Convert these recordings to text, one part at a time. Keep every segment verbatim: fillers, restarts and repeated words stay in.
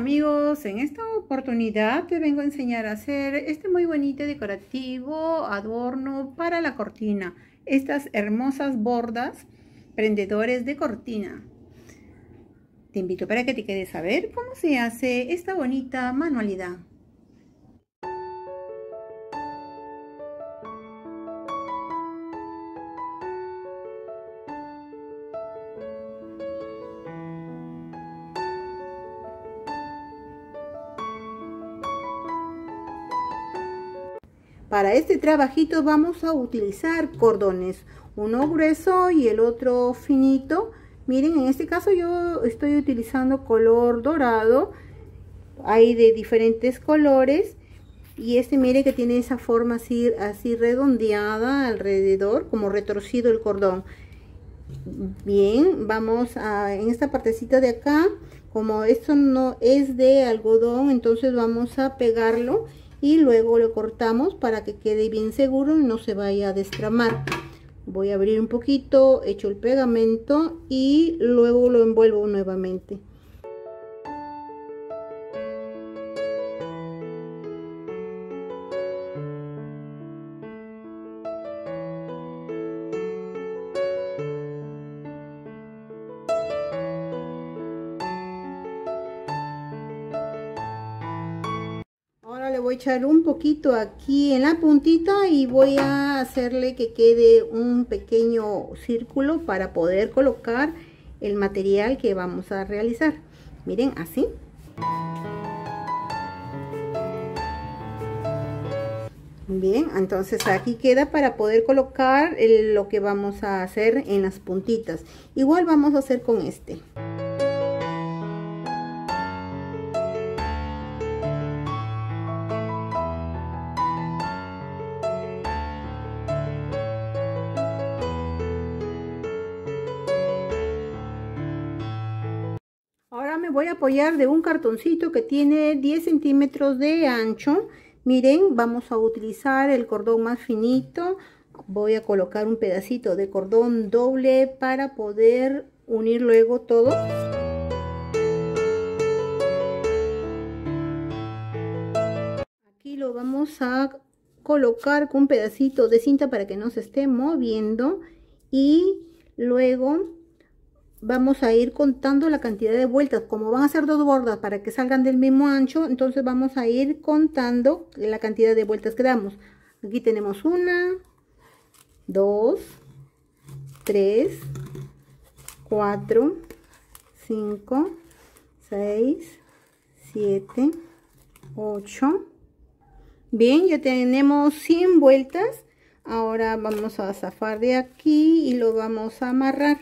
amigos, en esta oportunidad te vengo a enseñar a hacer este muy bonito decorativo adorno para la cortina. Estas hermosas bordas prendedores de cortina. Te invito para que te quedes a ver cómo se hace esta bonita manualidad. Para este trabajito vamos a utilizar cordones, uno grueso y el otro finito. Miren, en este caso yo estoy utilizando color dorado, hay de diferentes colores y este mire que tiene esa forma así, así redondeada alrededor, como retorcido el cordón. Bien, vamos a, en esta partecita de acá, como esto no es de algodón, entonces vamos a pegarlo y luego lo cortamos para que quede bien seguro y no se vaya a destramar. Voy a abrir un poquito, echo el pegamento y luego lo envuelvo nuevamente. Ahora le voy a echar un poquito aquí en la puntita y voy a hacerle que quede un pequeño círculo para poder colocar el material que vamos a realizar. Miren, así. Bien, entonces aquí queda para poder colocar el, lo que vamos a hacer en las puntitas. Igual vamos a hacer con este. Ahora me voy a apoyar de un cartoncito que tiene diez centímetros de ancho. Miren, vamos a utilizar el cordón más finito. Voy a colocar un pedacito de cordón doble para poder unir luego todo. Aquí lo vamos a colocar con un pedacito de cinta para que no se esté moviendo. Y luego vamos a ir contando la cantidad de vueltas. Como van a ser dos bordas para que salgan del mismo ancho, entonces vamos a ir contando la cantidad de vueltas que damos. Aquí tenemos una, dos, tres, cuatro, cinco, seis, siete, ocho. Bien, ya tenemos cien vueltas. Ahora vamos a zafar de aquí y lo vamos a amarrar.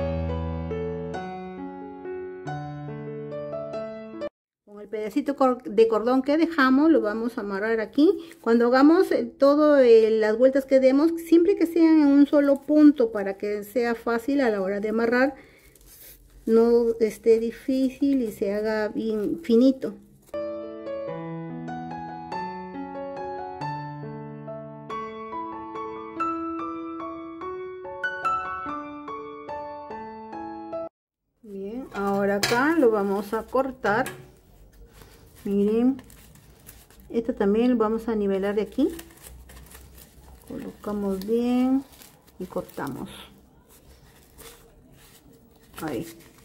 El pedacito de cordón que dejamos lo vamos a amarrar aquí. Cuando hagamos todas las vueltas que demos, siempre que sean en un solo punto para que sea fácil a la hora de amarrar, no esté difícil y se haga bien finito. Bien, ahora acá lo vamos a cortar. Miren, esto también lo vamos a nivelar de aquí, colocamos bien y cortamos ahí.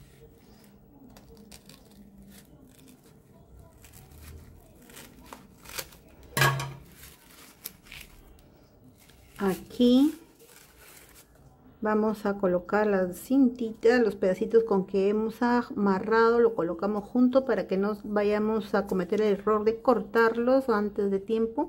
Aquí vamos a colocar las cintitas, los pedacitos con que hemos amarrado, lo colocamos junto para que no vayamos a cometer el error de cortarlos antes de tiempo.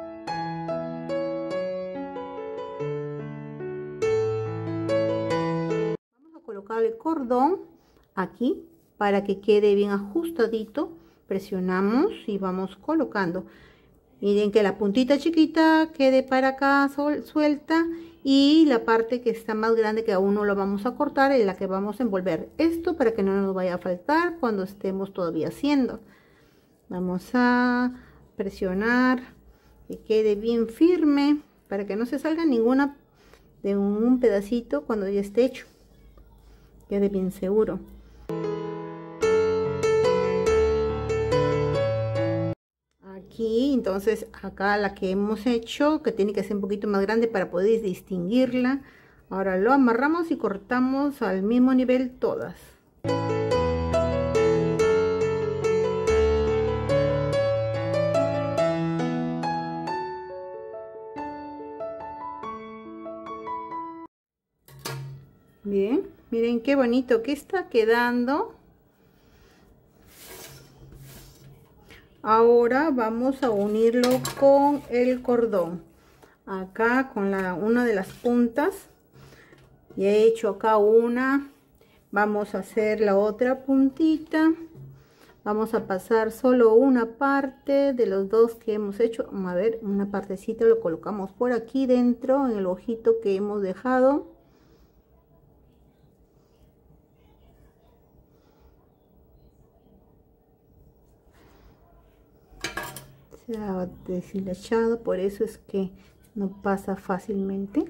Vamos a colocar el cordón aquí para que quede bien ajustadito. Presionamos y vamos colocando. Miren que la puntita chiquita quede para acá suelta y la parte que está más grande que aún no lo vamos a cortar es la que vamos a envolver. Esto para que no nos vaya a faltar cuando estemos todavía haciendo. Vamos a presionar que quede bien firme para que no se salga ninguna de un pedacito cuando ya esté hecho. Quede bien seguro. aquí, entonces acá la que hemos hecho, que tiene que ser un poquito más grande para poder distinguirla. Ahora lo amarramos y cortamos al mismo nivel todas. Bien, miren qué bonito que está quedando. Ahora vamos a unirlo con el cordón. Acá con la una de las puntas. Ya he hecho acá una. Vamos a hacer la otra puntita. Vamos a pasar solo una parte de los dos que hemos hecho. Vamos a ver, una partecita lo colocamos por aquí dentro en el ojito que hemos dejado. Se ha deshilachado, por eso es que no pasa fácilmente.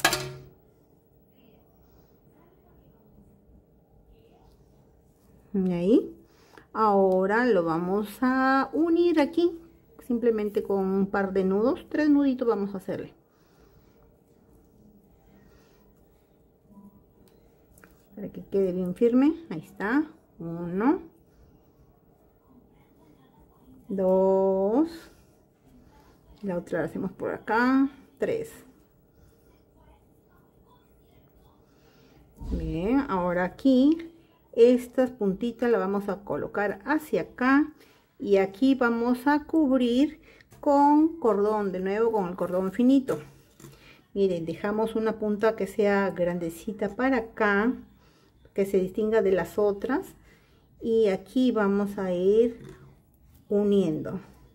Y ahí, ahora lo vamos a unir aquí, simplemente con un par de nudos, tres nuditos vamos a hacerle. Para que quede bien firme, ahí está, uno, dos, la otra la hacemos por acá, tres. Bien, ahora aquí estas puntitas las vamos a colocar hacia acá y aquí vamos a cubrir con cordón, de nuevo con el cordón finito. Miren, dejamos una punta que sea grandecita para acá, que se distinga de las otras, y aquí vamos a ir uniendo.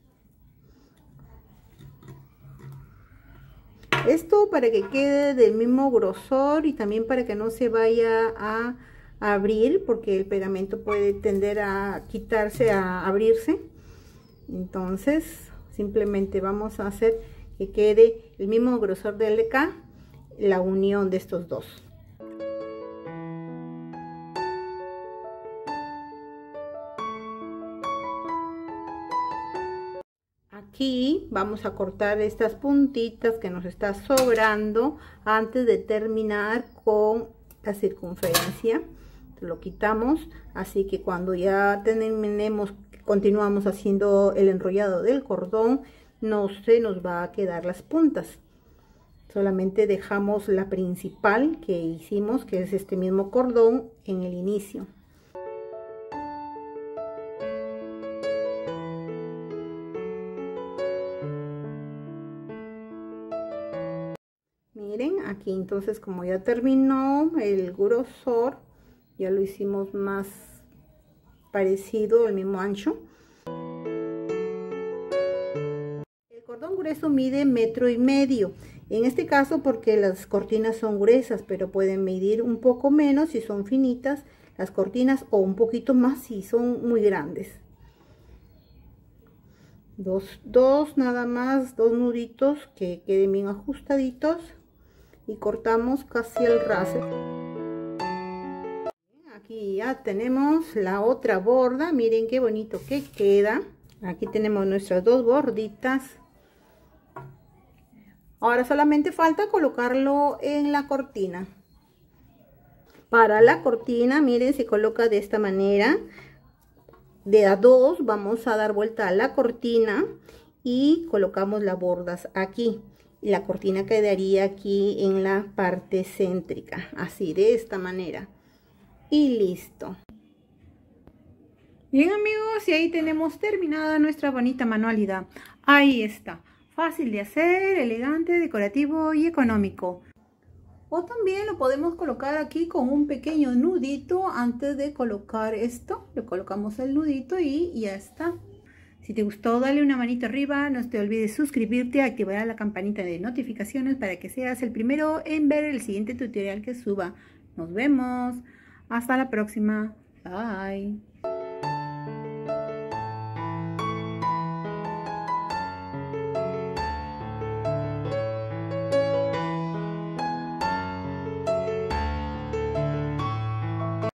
Esto para que quede del mismo grosor y también para que no se vaya a abrir, porque el pegamento puede tender a quitarse, a abrirse. Entonces simplemente vamos a hacer que quede el mismo grosor del de acá, la unión de estos dos. Aquí vamos a cortar estas puntitas que nos está sobrando antes de terminar con la circunferencia. Lo quitamos, así que cuando ya terminemos, continuamos haciendo el enrollado del cordón, no se nos va a quedar las puntas. Solamente dejamos la principal que hicimos, que es este mismo cordón, en el inicio. Miren, aquí entonces como ya terminó el grosor, ya lo hicimos más parecido, el mismo ancho. El cordón grueso mide metro y medio. En este caso porque las cortinas son gruesas, pero pueden medir un poco menos si son finitas las cortinas, o un poquito más si son muy grandes. Dos, dos nada más, dos nuditos que queden bien ajustaditos y cortamos casi el ras. Aquí ya tenemos la otra borda, miren qué bonito que queda. Aquí tenemos nuestras dos borditas. Ahora solamente falta colocarlo en la cortina. Para la cortina, miren, se coloca de esta manera. De a dos vamos a dar vuelta a la cortina y colocamos las bordas aquí. Y la cortina quedaría aquí en la parte céntrica, así, de esta manera. Y listo. Bien amigos, y ahí tenemos terminada nuestra bonita manualidad. Ahí está, fácil de hacer, elegante, decorativo y económico. O también lo podemos colocar aquí con un pequeño nudito. Antes de colocar esto, le colocamos el nudito y ya está. Si te gustó, dale una manito arriba, no te olvides suscribirte, activar la campanita de notificaciones para que seas el primero en ver el siguiente tutorial que suba. Nos vemos. Hasta la próxima. Bye.